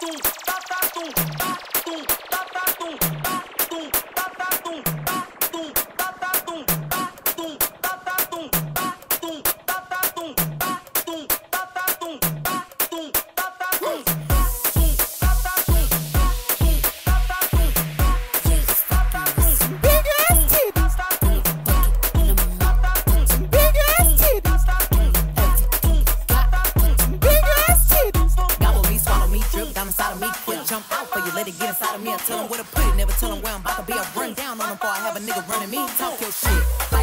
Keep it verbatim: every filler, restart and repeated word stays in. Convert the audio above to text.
Let it get inside of me. I tell them where to put it, never tell them where I'm about to be. I run down on them before I have a nigga running me. Talk your shit.